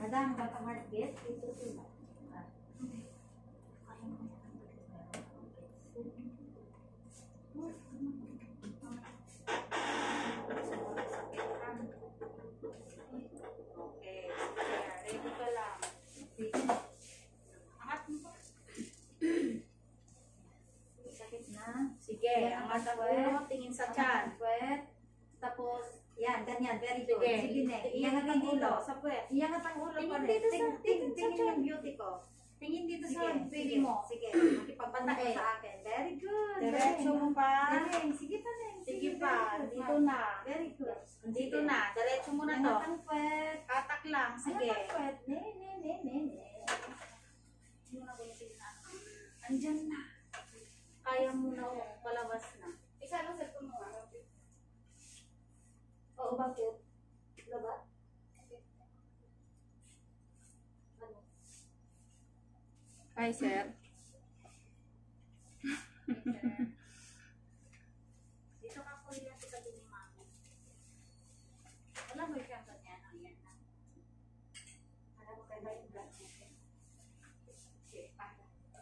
Madam, baka heartbeat. Ito sila. Okay. Ready ka lang. Angat mo pa. Sakit na. Sige, angat ang ulo, tingin sa tiyan. Puwet. Tapos, yan, ganyan. Very good. Sige, Sige, ne. iangat ang ulo sa puwet. Iangat ang ulo Tingin pa rin. dito sa- tingin sa Tingin tiyan. yung beauty ko. Tingin dito Sige, sa baby sige, mo. Sige, makipagpatay Patae. sa akin. Very good. Diretso mo pa. Galing. Sige pa rin. Sige pa, very good. dito na. Very good. Dito na, diretso mo na to. Iangat ang puwet. Katak lang, sige. Iangat ang puwet. Ne. Andyan na. Kaya mo na, palabas na. Isa lang sa mo. Oo, bakit? Labat? Ano? Hi, sir. Dito ka po yan sa tabi ni mami. Wala mo siyang ganyan. Ayan na. Alam mo kayo ba yung blood natin? Okay, para.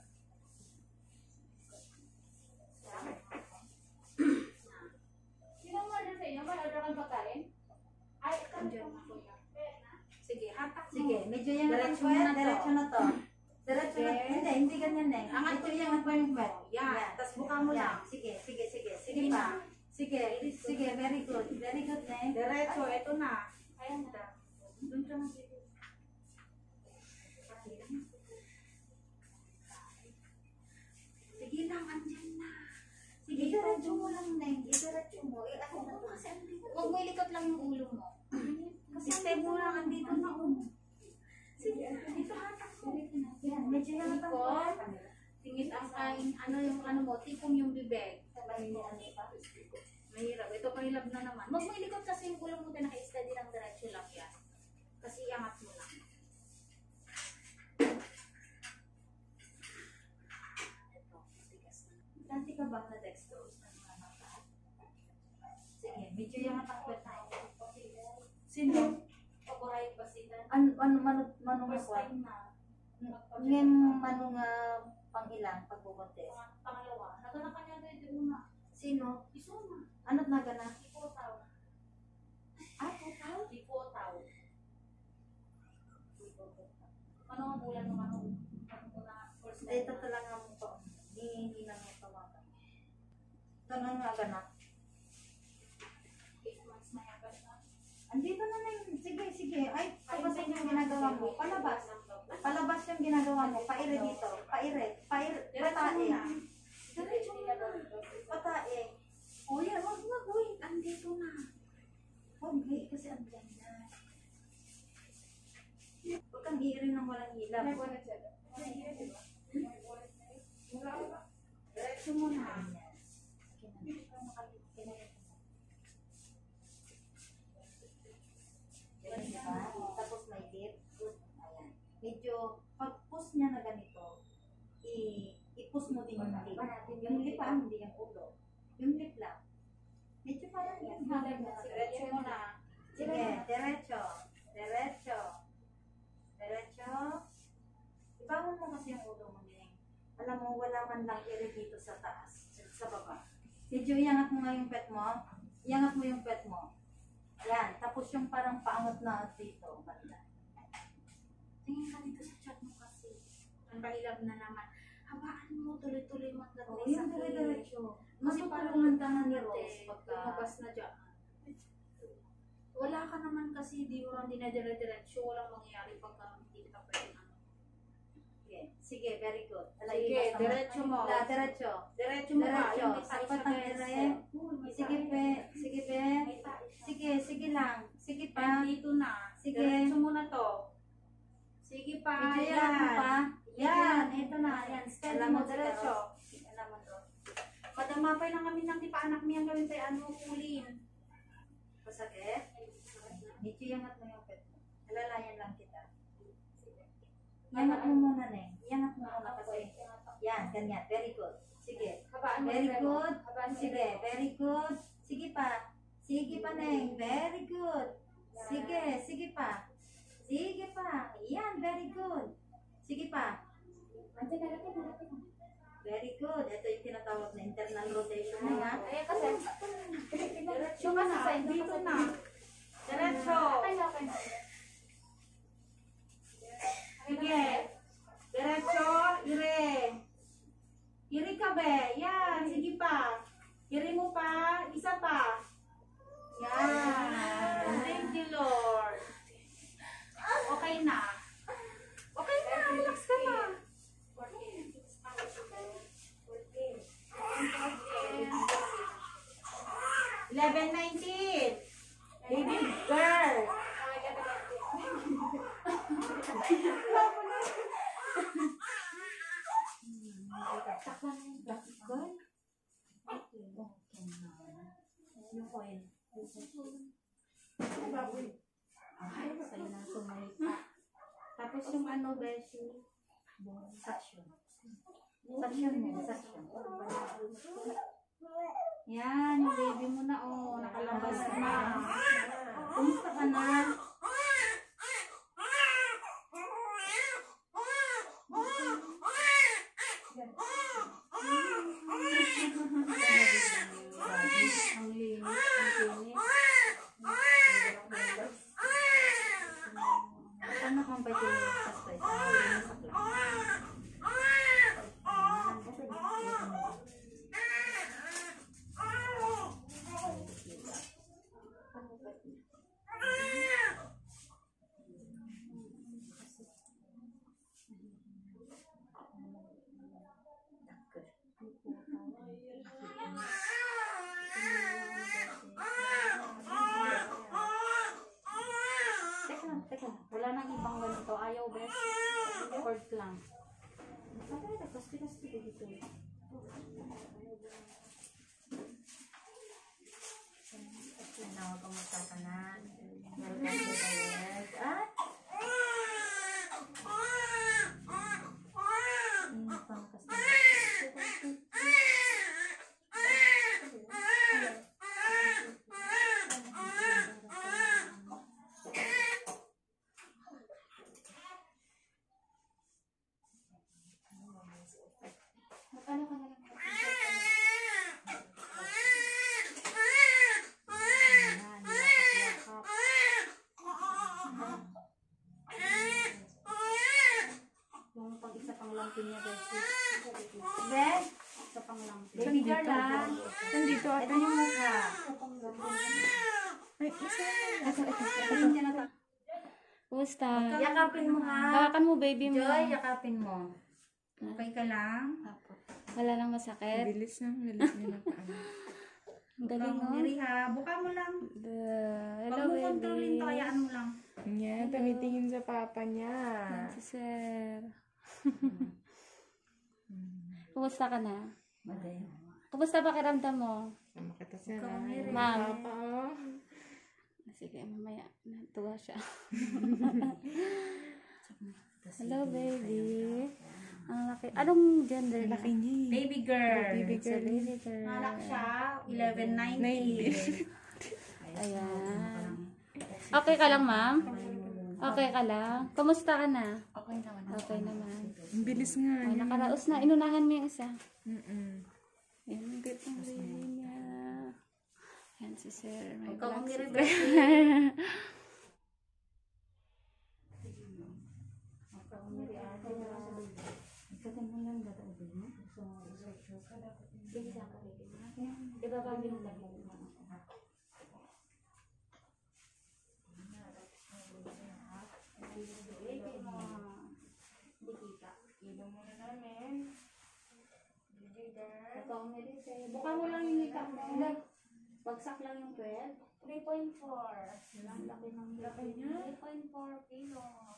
Sino mo na sa inyo? Mag-order kang pagkain? Ay, ito Andyan na po yan. Sige, hatak mo. Sige, medyo yung Diretso puwet. mo na to. Diretso na to. Diretso na. Sige. Hindi ganyan na. Angat Medyo mo yung yung puwet. Yan. Tas buka mo Yan. lang. Sige. Sige Sige pa. na. Sige, very good. Very good, ne. Diretso, eto na. Ayan na. Doon ka na dito. Sige lang, andyan na. Sige, diretso mo lang, ne. Diretso mo. Ako na to. Kasi andito. Huwag mo ilikot lang yung ulo mo. Kasi step mo lang, andito na. Sige, dito hatak mo. Yan, medyo yung Ikot. Tingit ang kain, ano yung ano mo, tipong yung bibig. Mahirap. Ito mahirap na naman. Huwag mo ilikot kasi yung ulo mo na naka-steady lang diretso lang yan. Kasi iangat mo lang. Ito, matigas na. Dati ka ba na dextrose ng mga mata? Sige, medyo yung matakot na. Sino? Paboray pa sila. Mano nga First kwa? time na. Ngem mano nga pang ilang pagbubuntes? Pangalawa. Nagana ka niya doon na. Sino? Iso na. Ano't nagana? Ipotaw. Ah, total? Ipotaw. Ano nga bulan mo ano? Ano ko na first time Dito na. talaga mo to. Hindi lang mo tawagan. Ito na nga gana. 8 months na yan. Andito na na yung, sige. Ay, pabasan yung ginagawa mo. Palabas. Palabas yung ginagawa mo. Paire dito. Paire. Patae. Diretso mo na. Patae. O yan, wag uy. Andito na. Huwag kasi andyan na. Huwag kang hirin ng walang ilaw. May buwan na siya. Diretso mo na. Diba? Tapos may lip. Ayan. Medyo, pag-push niya na ganito, i-push mo din yung lip. Yung lip hindi yung ulo. Yung lip lang. Medyo parang yan. Diretso mo na. Sige, diretso. Ibangon mo kasi yung ulo mo niya. Alam mo, wala man lang ere dito sa taas, sa baba. Medyo iangat mo nga yung pet mo. Iangat mo yung pet mo. Yan. Tapos yung parang paangot na dito. Banda. Tingin ka dito sa chat mo kasi. Ang pahilab na naman. Habaan mo, tuloy-tuloy magdating Oo, yung dire-diretso. Matutulungan ka na ni Rose pagka... lumabas na dyan. Wala ka naman kasi, di mo lang dinadire-diretso. Walang mangyayari pagka hindi ka pwede ano. Sige, very good. Sige, diretso mo. Diretso. Diretso mo pa. Diretso. Yung may tayo Sapat sa ang best. dire. Sige, pe. Sige, pe. Sige lang. Sige pa. Dito na. Sige. Diretso mo na to. Sige pa. Medyo yan mo pa. Yan. Ito na. Yan. Steady Alam mo mo, diretso. Alam mo to. Madamapay lang kami ng di pa anak niya gawin tayo ano kulin. Masakit? Medyo yangat mo yung pet mo. Alalayan lang kita. Yangat mo muna, Neng. Yangat mo muna kasi. Yan, ganyan. Very good. Sige. Very good. Sige, very good. Sige pa. Sige pa, Neng. Very good. Sige pa. Sige pa. Ano yan? Ayan kasi. Diretso ka na. Dito na. Diretso. Sige. Diretso. Ire. Iri ka be. Yan. Sige pa. Iri mo pa. Isa pa. Yan. Thank you, Lord. Okay na. Okay na. Relax ka na. 11:19. Baby girl. Yung coin. Ay, sa'yo na sumalik pa. Tapos yung ano, Beshi? Suction. Suction mo. Suction. Yan, yung baby mo na, oh. Nakalabas na. Kumusta ka na? Ang linis, ang linis. Paano kang pwede yung suspect? Teka, wala nang ibang ganito. Ayaw, best. Cord lang. Kasti dito. Tinawag ang magkakanan. Welcome to the world. At pang kasi. Ano ka na lang? Yung pang isa pang lampin niya, guys. Bes, Isa pang lampin. baby girl ah. Nandito Ito yung mukha. Ay, isa. Kumusta? Yakapin mo ha. Hawakan mo, baby mo. Joy, yakapin mo. Okay ka lang? Wala lang masakit. Bilis niya na paano. Ang galing, Ikaw, oh. Mary ha. Buka mo lang. Hello, Huwag mo kontrolin baby. to, hayaan mo lang. Niya, tumitingin sa papa niya. Yan si sir. Kumusta ka na? Maday. Kumusta pakiramdam mo? Sama kita siya Ikaw, na. Mary. Ma'am. Papa, oh. Sige, mamaya. Natuwa siya. Hello, baby. Ang laki. Anong gender Laki niya? niya eh. Baby girl. Baby It's a girl. baby girl. Malak siya, 11:19. Ayan. Okay ka lang, ma'am? Okay ka lang? Kumusta ka na? Okay naman. Okay naman. Ang bilis nga Ay, niya. nakaraos na. Inunahan mo yung isa. Mm-mm. Ayan, ang cute ng baby niya. Ayan si sir. May Ikaw ang vlog si nire-break. Buka mo lang yung makeup mo. Bagsak lang yung thread. 3.4. Ang laki ng laki niya. 3.4 kilos.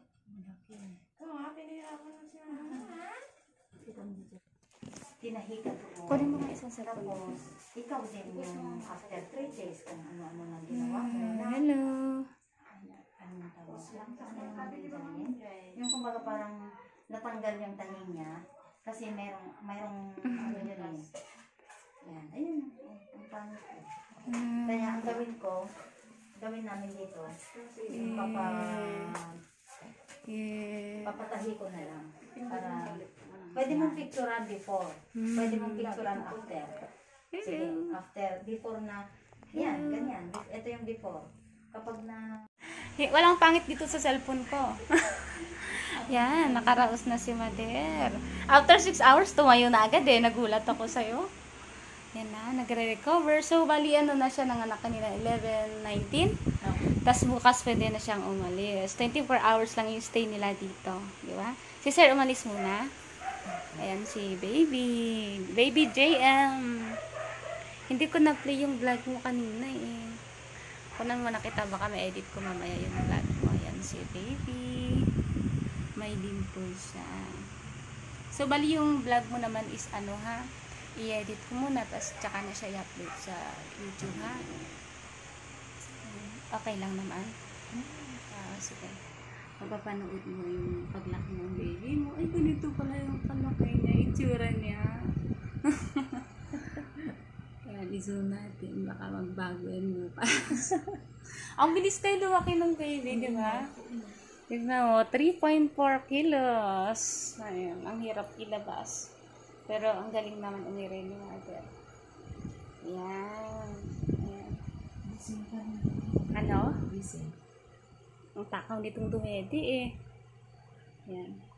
Tinahika doon. Kunin mo nga isang set. Tapos, ikaw din yung after 3 days kung ano-ano nang ginawa mo. Hello. Ano tawag? Yung kumbaga parang natanggal yung tahi niya. Kasi merong ano yun eh. Yan. Ayun. Ang pangit ko. Kaya ang gawin namin dito, papatahi ko na lang. Para, pwede mong picturean before. Pwede mong picturean after. Sige, after, before na, yan, ganyan. Ito yung before. Kapag na, Walang pangit dito sa cellphone ko. Yan, nakaraos na si Mader. After 6 hours, tumayo na agad eh. Nagulat ako sa'yo. Yan na, nagre-recover. So, bali ano na siya, nanganak kanina 11:19. Tapos bukas pwede na siyang umalis. 24 hours lang yung stay nila dito. Di ba? Si Sir umalis muna. Ayan si Baby. Baby JM. Hindi ko na-play yung vlog mo kanina eh. Kunan mo nakita, baka may edit ko mamaya yung vlog mo. Ayan si Baby. May dimple siya. So, bali yung vlog mo naman is ano ha? I-edit ko muna, tapos tsaka na siya i-upload sa YouTube ha? Okay lang naman. Sige. Mapapanood mo yung paglaki ng baby mo. Ay, ganito pala yung kalaki niya. Itsura niya. Ayan, i-zoom natin. Baka magbago yung mukha. Ang bilis kayo lumaki ng baby, di ba? Tignan mo, 3.4 kilos. Ayan, ang hirap ilabas. Pero ang galing naman umiray ni Mother. Ayan. Ayan. Ano? Ang takaw nitong dumedi eh. Ayan.